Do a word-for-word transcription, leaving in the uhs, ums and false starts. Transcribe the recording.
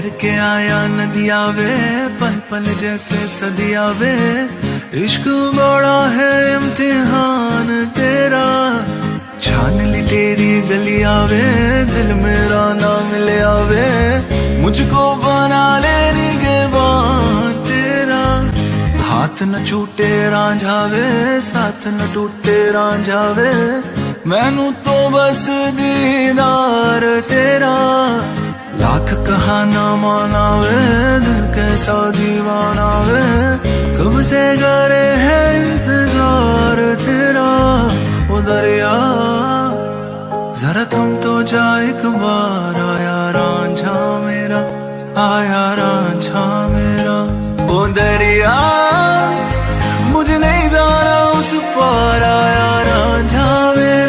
तैर के आया नदिया वे, पल पल जैसे सदिया वे। इश्क बड़ा है इम्तिहान तेरा, छान ली तेरी गलिया वे। दिल मेरा ना मिले आवे, मुझको बना ले निगहबान तेरा। हाथ न छूटे रांझावे, साथ न टूटे रांझावे। मैनू तो बस दीदार तेरा, लाख कहा ना माना वे। दिल कैसा दीवाना वे, कब से करे है इंतजार तेरा। ओ दरिया जरा थम तो जा एक बार, आया रांझा मेरा, आया रांझा मेरा। ओ दरिया मुझे नहीं जाना उस पार, आया रांझा मेरा।